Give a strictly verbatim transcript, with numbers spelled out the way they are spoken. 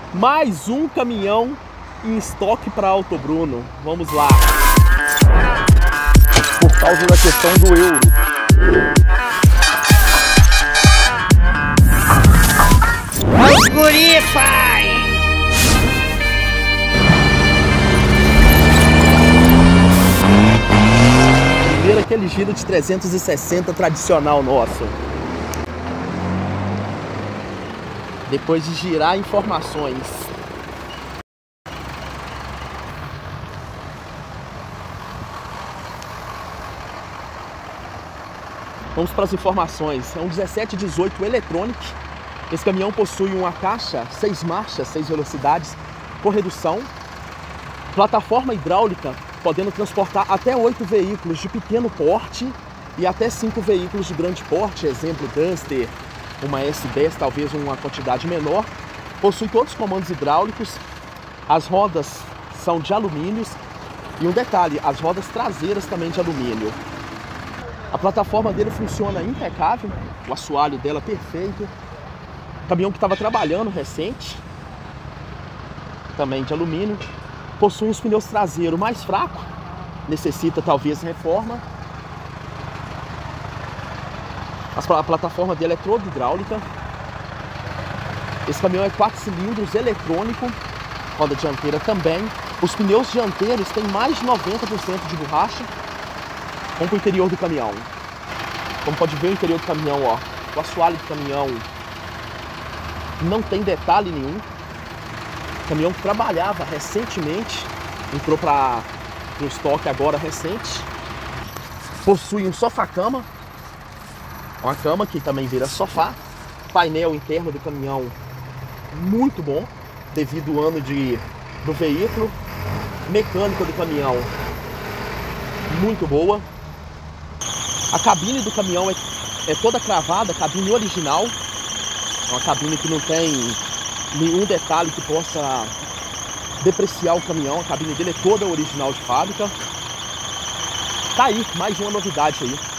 Mais um caminhão em estoque para Alto Bruno. Vamos lá. Por causa da questão do euro. Olha os guri, pai! Primeiro aquele giro de trezentos e sessenta tradicional nosso. Depois de girar informações. Vamos para as informações. É um dezessete dezoito Eletronic. Esse caminhão possui uma caixa, seis marchas, seis velocidades, com redução, plataforma hidráulica, podendo transportar até oito veículos de pequeno porte e até cinco veículos de grande porte, exemplo, Duster, uma S dez, talvez uma quantidade menor. Possui todos os comandos hidráulicos, as rodas são de alumínio e um detalhe, as rodas traseiras também de alumínio. A plataforma dele funciona impecável, o assoalho dela perfeito. Caminhão que estava trabalhando recente, também de alumínio. Possui os pneus traseiros mais fracos, necessita talvez reforma. A plataforma dele é toda hidráulica. Esse caminhão é quatro cilindros eletrônico, roda dianteira também. Os pneus dianteiros têm mais de noventa por cento de borracha. Vamos para o interior do caminhão. Como pode ver o interior do caminhão, ó, o assoalho do caminhão não tem detalhe nenhum. O caminhão que trabalhava recentemente, entrou para o estoque agora recente. Possui um sofá-cama, uma cama que também vira sofá. Painel interno do caminhão muito bom, devido ao ano de, do veículo. Mecânica do caminhão muito boa. A cabine do caminhão é, é toda cravada, cabine original. É uma cabine que não tem nenhum detalhe que possa depreciar o caminhão. A cabine dele é toda original de fábrica. Tá aí, mais uma novidade aí.